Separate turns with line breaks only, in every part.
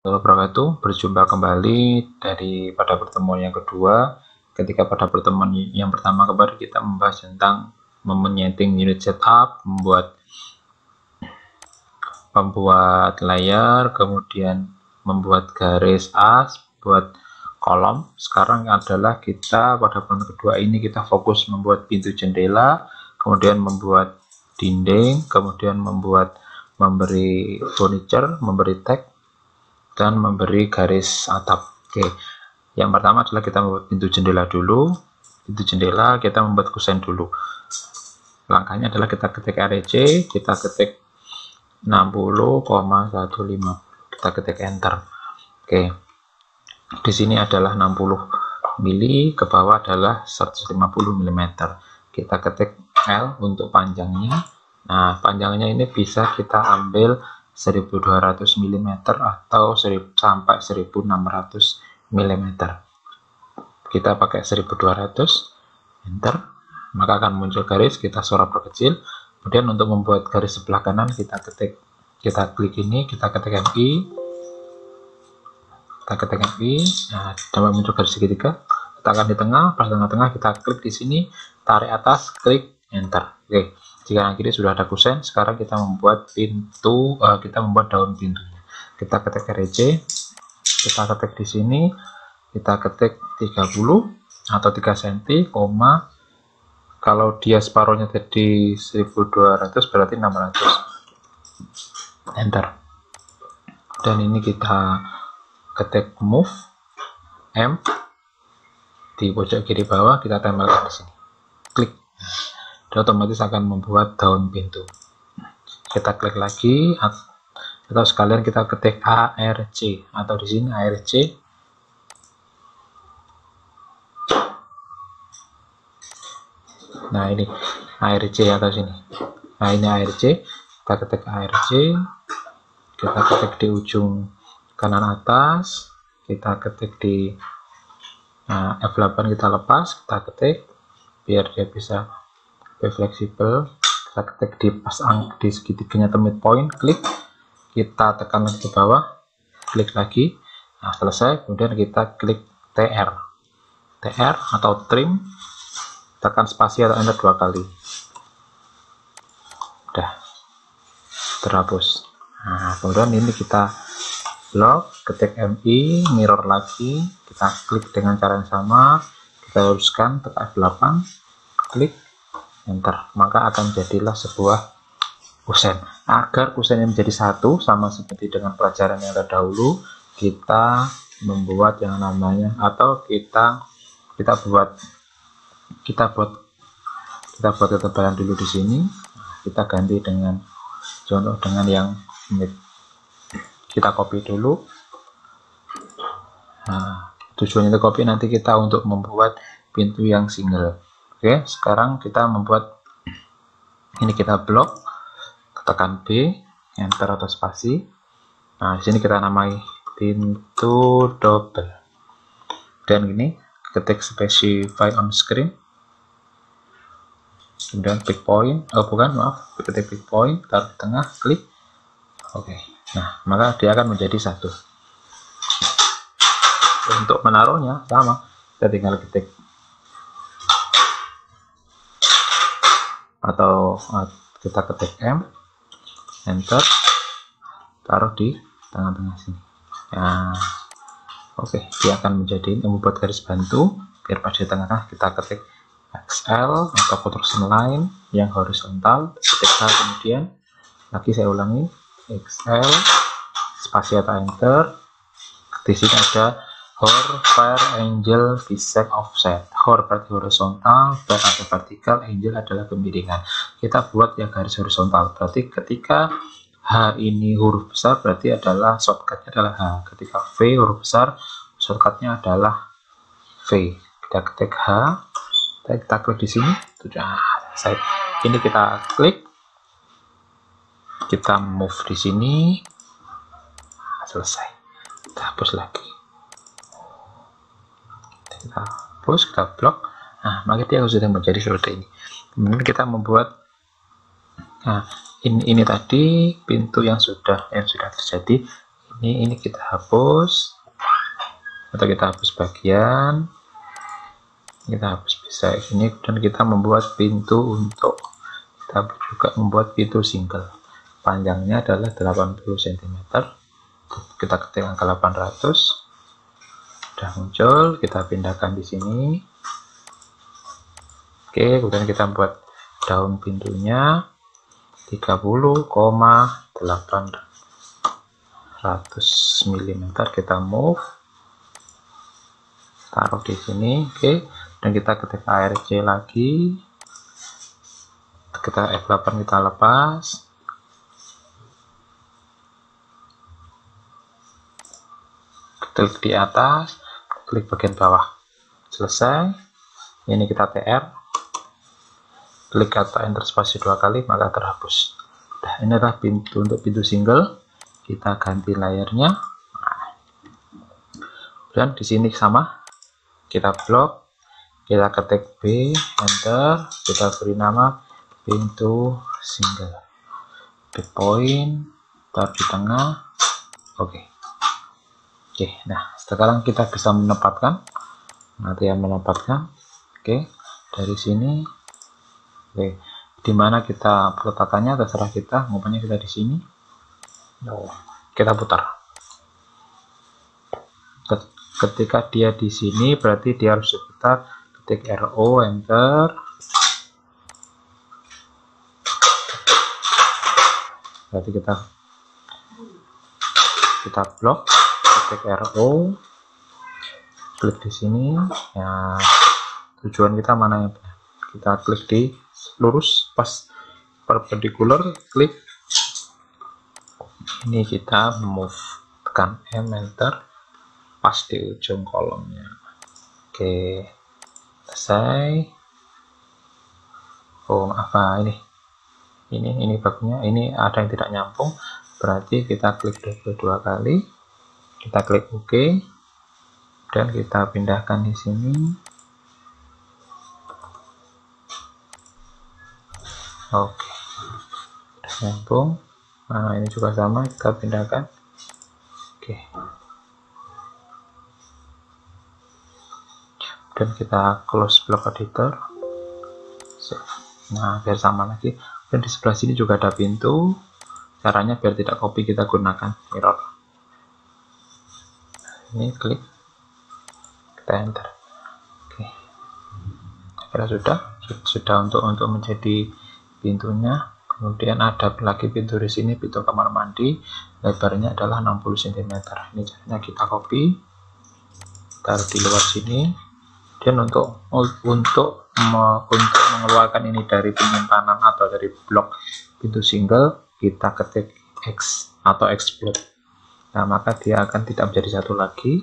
wabarakatuh. Berjumpa kembali pada pertemuan yang kedua. Ketika pada pertemuan yang pertama kemarin kita membahas tentang menyeting unit setup, membuat layar, kemudian membuat garis as, buat kolom. Sekarang adalah kita pada pertemuan kedua ini kita fokus membuat pintu jendela, kemudian membuat dinding, kemudian memberi furniture, memberi tag, dan memberi garis atap. Oke, yang pertama adalah kita membuat pintu jendela dulu. Pintu jendela kita membuat kusen dulu. Langkahnya adalah kita ketik REC, kita ketik 60,150, kita ketik enter. Oke, di sini adalah 60 mili, ke bawah adalah 150 mm. Kita ketik L untuk panjangnya. Nah, panjangnya ini bisa kita ambil 1200 mm atau sampai 1600 mm. Kita pakai 1200, enter, maka akan muncul garis. Kita sorot perkecil. Kemudian untuk membuat garis sebelah kanan kita klik ini, kita ketik MI, nah dapat muncul garis segitiga. Letakkan di tengah, pas tengah-tengah kita klik di sini, tarik atas, klik enter. Oke, jika yang kiri sudah ada kusen, sekarang kita membuat pintu, kita membuat daun pintunya. Kita ketik REC, kita ketik di sini, kita ketik 30 atau 3 cm, koma, kalau dia separuhnya jadi 1200 berarti 600, enter. Dan ini kita ketik move M di pojok kiri bawah, kita tempelkan di sini, klik, dan otomatis akan membuat daun pintu. Kita klik lagi, atau sekalian kita ketik ARC, atau di sini ARC. Nah, ini ARC atau sini. Nah, ini ARC. Kita ketik ARC. Kita ketik di ujung kanan atas. Kita ketik di F8, kita lepas. Kita ketik biar dia bisa lebih fleksibel. Kita ketik di di segitiganya atau midpoint, klik. Kita tekan lagi ke bawah, klik lagi. Nah, selesai. Kemudian kita klik TR atau trim. Tekan spasi atau enter 2 kali. Udah terhapus. Nah, kemudian ini kita lock, ketik MI, mirror lagi, kita klik dengan cara yang sama, kita luruskan, tekan F8, klik enter, maka akan jadilah sebuah kusen. Agar kusennya menjadi satu, sama seperti dengan pelajaran yang terdahulu, kita membuat yang namanya, atau kita buat ketebalan dulu di sini. Kita ganti dengan contoh dengan yang mid. Kita copy dulu. Nah, tujuannya itu copy, nanti kita untuk membuat pintu yang single. Oke, sekarang kita membuat ini, kita blok, tekan B, enter atau spasi. Nah, di sini kita namai pintu double. Dan ini ketik specify on screen, kemudian pick point, ketik pick point, taruh di tengah, klik, oke. Nah, maka dia akan menjadi satu. Untuk menaruhnya sama, kita tinggal ketik atau kita ketik M, enter, taruh di tengah-tengah sini. Nah, oke, dia akan menjadi, membuat garis bantu. Biar pada tengah kita ketik XL atau construction line yang horizontal, ketik H, kemudian lagi saya ulangi, XL, spasi atau enter. Di sini ada hor, fire, angel, bisect, offset. Hor berarti horizontal, fire atau vertikal, angel adalah kemiringan. Kita buat ya garis horizontal, berarti ketika H ini huruf besar berarti adalah shortcutnya adalah H. Ketika V huruf besar, shortcutnya adalah V. Kita ketik H, kita klik di sini, sudah selesai. Ini kita klik, kita move di sini, selesai. Kita hapus lagi, kita hapus, kita blok. Nah, maka dia sudah menjadi seperti ini. Kemudian kita membuat, nah, ini tadi pintu yang sudah terjadi. ini kita hapus, atau kita hapus bagian, kita hapus bisa ini, dan kita membuat pintu untuk kita juga membuat pintu single. Panjangnya adalah 80 cm. Kita ketik angka 800. Sudah muncul, kita pindahkan di sini. Oke, kemudian kita buat daun pintunya 30,800 mm. Kita move, taruh di sini. Oke, dan kita ketik ARC lagi, kita F8, kita lepas, klik di atas, klik bagian bawah, selesai. Ini kita TR, klik kata enter spasi 2 kali, maka terhapus. Nah, ini adalah pintu untuk pintu single. Kita ganti layarnya. Dan di sini sama, kita blok, kita ketik B, enter, kita beri nama pintu single. Big point, taruh di tengah. Oke. Oke, nah sekarang kita bisa menempatkan, nanti yang menempatkan. Oke, dari sini. Oke, dimana kita peletakannya terserah kita, umumnya kita di sini. Kita putar. Ketika dia di sini, berarti dia harus diputar. Ketik RO, enter. Berarti kita blok, ketik RO, klik di sini. Ya, tujuan kita mana yang benar? Kita klik di lurus, pas perpendicular, klik. Ini kita move, tekan M, enter, pas di ujung kolomnya. Oke, selesai. Oh, apa ini bagusnya, ini ada yang tidak nyambung, berarti kita klik dua kali, kita klik OK, dan kita pindahkan di sini. Oke, nyambung. Nah, ini juga sama, kita pindahkan. Oke, dan kita close block editor. Nah, biar sama lagi. Dan di sebelah sini juga ada pintu. Caranya biar tidak copy, kita gunakan mirror. Ini klik, kita enter. Oke, kira sudah untuk menjadi pintunya. Kemudian ada lagi pintu di sini, pintu kamar mandi, lebarnya adalah 60 cm. Ini caranya kita copy, taruh di luar sini. Dan untuk mengeluarkan ini dari penyimpanan atau dari blok pintu single, kita ketik X atau explode. Nah, maka dia akan tidak menjadi satu lagi.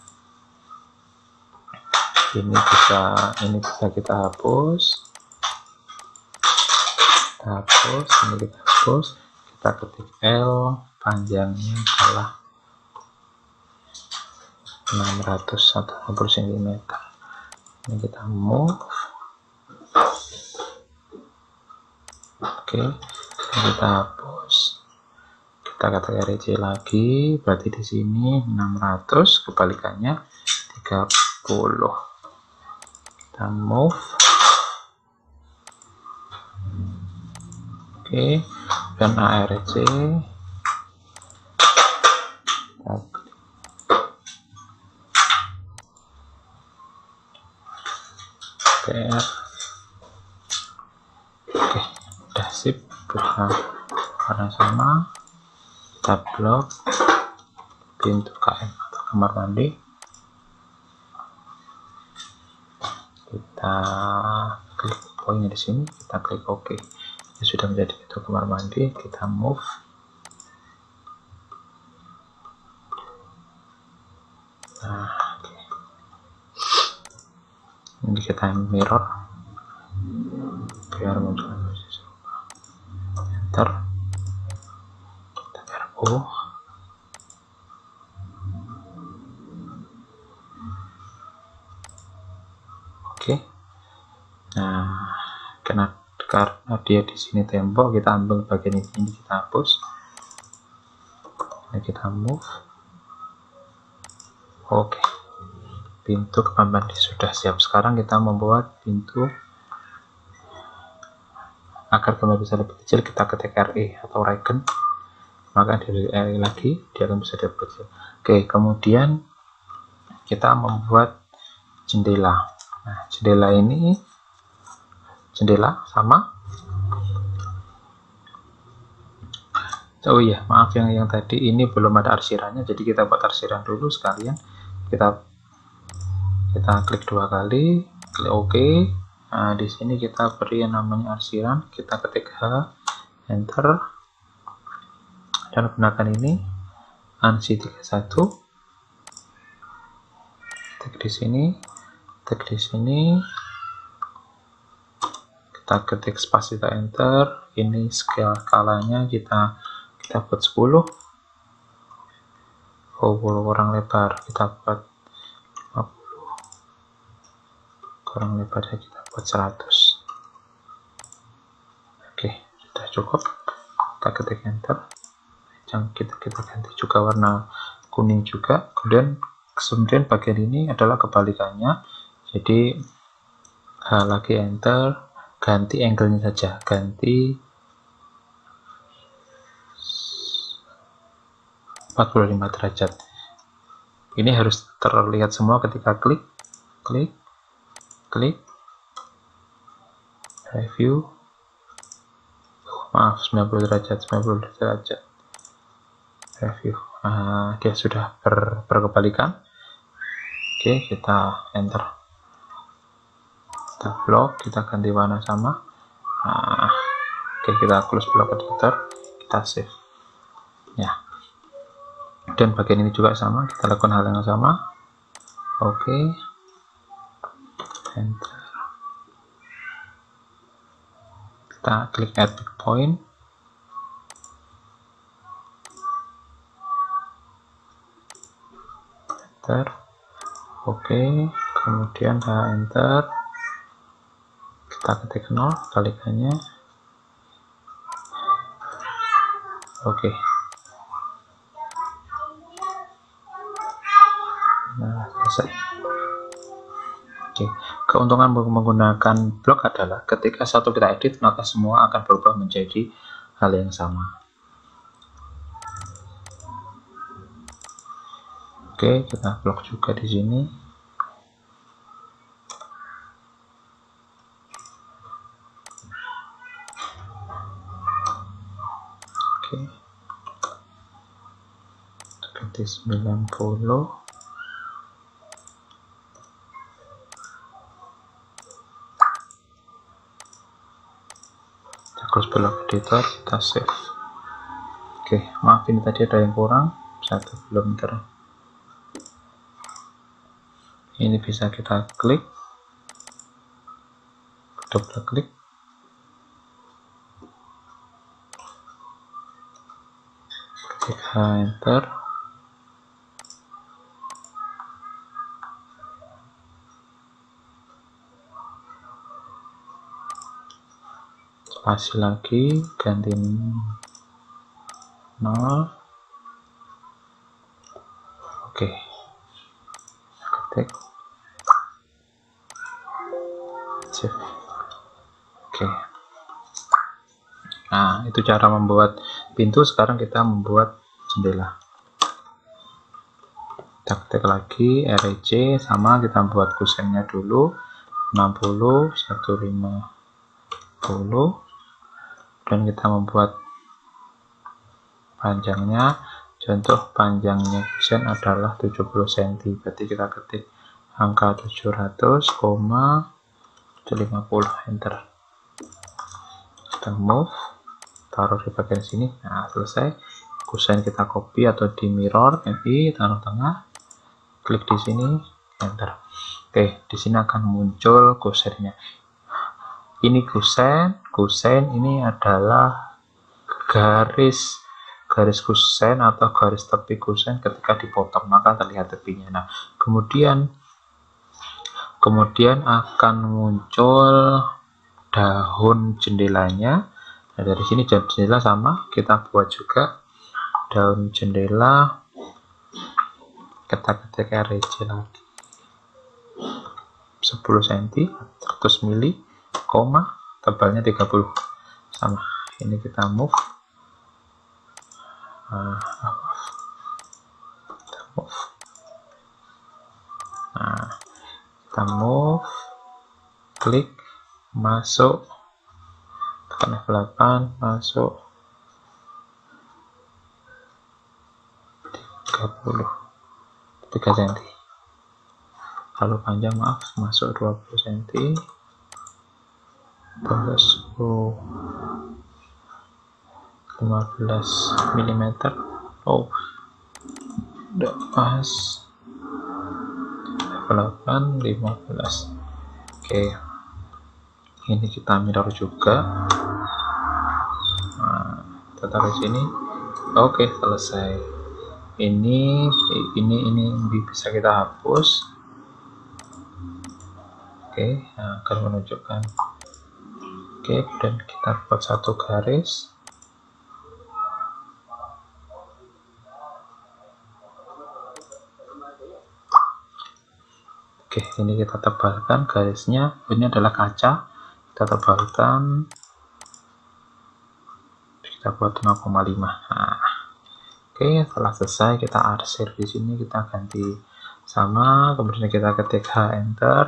Ini bisa kita hapus. Ini kita hapus, kita ketik L, panjangnya adalah 680 cm. Ini kita move. Oke, kita hapus, kita ketik RC lagi, berarti di sini 600, kebalikannya 30. Kita move. Oke, dan ARC TR. Oke, udah sip, kita warna sama, kita blok pintu KM atau kamar mandi, kita klik poinnya di sini, kita klik OK. Ini sudah menjadi pintu kamar mandi. Kita move. Nah, okay. Ini kita mirror biar muncul enter, kita RO. Oke. Nah, karena dia di sini tembok, kita ambil bagian ini, kita hapus. Ini kita move. Oke, pintu kamar mandi sudah siap. Sekarang kita membuat pintu agar kamar bisa lebih kecil. Kita ketik RE atau regen, maka dari RE lagi dia akan bisa lebih kecil. Oke, kemudian kita membuat jendela. Nah, jendela ini sama. Oh iya, maaf yang tadi ini belum ada arsirannya, jadi kita buat arsiran dulu sekalian. Kita klik 2 kali, klik OK. Nah, di sini kita beri yang namanya arsiran, kita ketik H, enter, dan gunakan ini ANSI 31. Klik di sini, kita ketik spasi, kita enter. Ini skalanya kita buat 10. Kurang lebar, kita buat 50. Kurang lebarnya kita buat 100. Oke, sudah cukup. Kita ketik enter. Kita ganti juga warna kuning juga. Kemudian bagian ini adalah kebalikannya. Jadi lagi enter, ganti angle-nya saja, ganti 45 derajat. Ini harus terlihat semua ketika klik review. Maaf, 90 derajat review. Dia sudah berkebalikan. Oke, kita enter, kita blok, kita ganti warna sama. Oke, kita close block editor, kita save ya. Dan bagian ini juga sama, kita lakukan hal yang sama. Oke, enter, kita klik add point, enter. Oke, kemudian enter, kita ketik 0 kebalikannya. Oke, nah selesai. Oke, keuntungan menggunakan blok adalah ketika satu kita edit, maka semua akan berubah menjadi hal yang sama. Oke, kita blok juga di sini. Oke, ganti 90. Close block editor, kita save. Oke, maaf ini tadi ada yang kurang, satu belum ini bisa kita klik, double klik, ketik enter, spasi lagi, ganti 0. Oke, ketik save. Oke, nah itu cara membuat pintu. Sekarang kita membuat jendela. Kita ketik lagi REC, sama kita buat kusennya dulu 60 150, dan kita membuat panjangnya. Contoh panjangnya kusen adalah 70 cm, berarti kita ketik angka 700,50, enter. Kita move, taruh di bagian sini. Nah, selesai. Kusen kita copy atau di mirror, taruh tengah, klik di sini, enter. Oke, di sini akan muncul kusennya. Ini kusen ini adalah garis kusen atau garis tepi kusen. Ketika dipotong maka terlihat tepinya. Nah, kemudian akan muncul daun jendelanya. Nah, dari sini jendela sama, kita buat juga daun jendela. kita ketik REJ lagi 10 cm 100 mili, koma, tebalnya 30, sama. Ini kita move, kita move, klik, masuk, tekan F8, masuk 3 cm, kalau panjang maaf masuk 20 cm, terus 15 mm. Oh, udah pas 8, 15. Oke, ini kita mirror juga. Nah, kita taruh sini. Oke, selesai. Ini bisa kita hapus. Oke, nah, akan menunjukkan. Oke, dan kita buat satu garis. Oke, ini kita tebalkan garisnya. Ini adalah kaca, kita tebalkan, kita buat 0,5. Nah, oke, setelah selesai kita arsir di sini, kita ganti sama, kemudian kita ketik H, enter,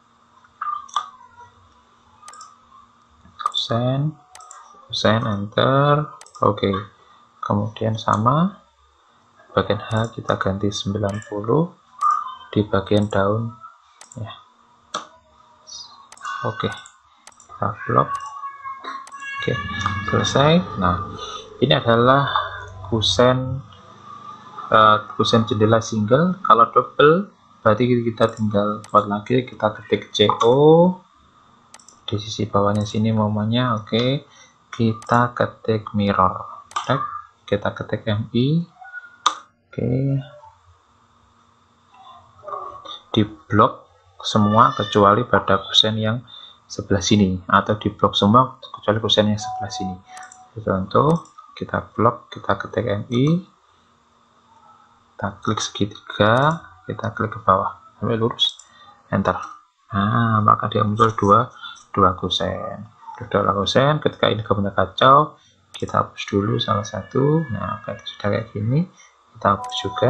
kosen, enter. Oke, kemudian sama, bagian H kita ganti 90 di bagian daun ya. Oke, kita blok. Oke, selesai. Nah, ini adalah kusen jendela single. Kalau double berarti kita tinggal buat lagi, kita ketik CO di sisi bawahnya sini momennya. Oke, kita ketik mirror, kita ketik MI. Oke, di blok semua kecuali pada kusen yang sebelah sini, atau di blok semua kecuali kusen yang sebelah sini. Contoh, kita blok, kita ketik MI, kita klik segitiga, kita klik ke bawah sampai lurus, enter. Nah, maka dia muncul dua kusen. Ketika ini gambarnya kacau, kita hapus dulu salah satu. Nah, kalau sudah kayak gini, kita hapus juga.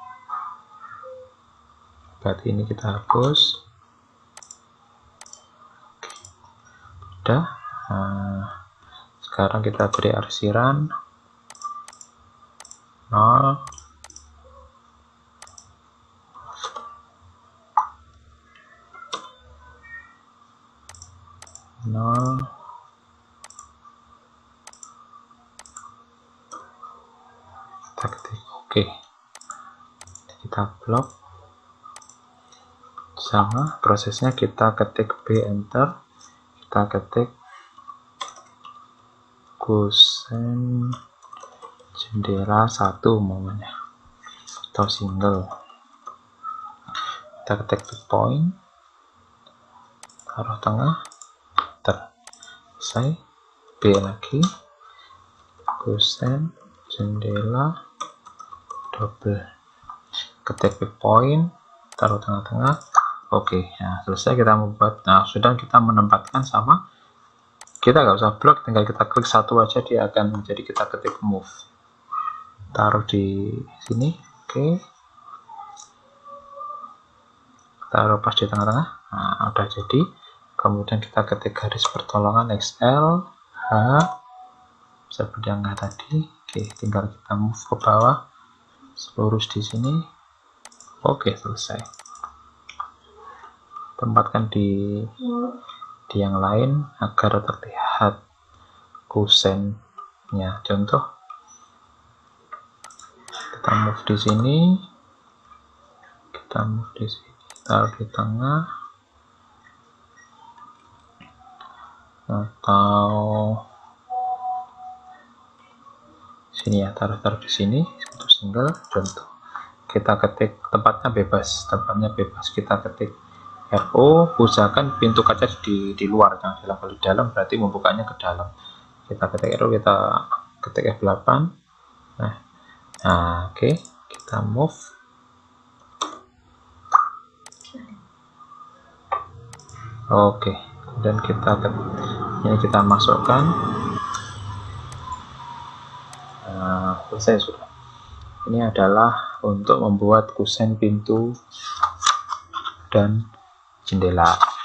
Berarti ini kita hapus. Udah. Nah, sekarang kita beri arsiran 0, 0, kita ketik oke, kita blok. Sama prosesnya, kita ketik B, enter, kita ketik kusen jendela 1 momennya atau single, kita ketik point, taruh tengah, selesai. B lagi, kusen jendela double, ketik point, taruh tengah-tengah. Oke, nah selesai kita membuat. Nah, sudah kita menempatkan sama, kita nggak usah blok, tinggal kita klik satu aja, dia akan menjadi, kita ketik move, taruh di sini. Oke, taruh pas di tengah-tengah. Nah, udah jadi. Kemudian kita ketik garis pertolongan XL, H, seperti yang tadi. Oke, tinggal kita move ke bawah, lurus di sini. Oke, selesai. Tempatkan di yang lain agar terlihat kusennya. Contoh, kita move di sini, taruh di tengah, atau sini ya, taruh di sini untuk single. Contoh, kita ketik tempatnya bebas, kita ketik RO, usahakan pintu kaca di luar, jangan di dalam. Kalau di dalam berarti membukanya ke dalam. Kita ketik RO, kita ketik F8. Nah, oke, kita move, Oke, dan ini kita masukkan. Nah, selesai sudah. Ini adalah untuk membuat kusen pintu dan jendela.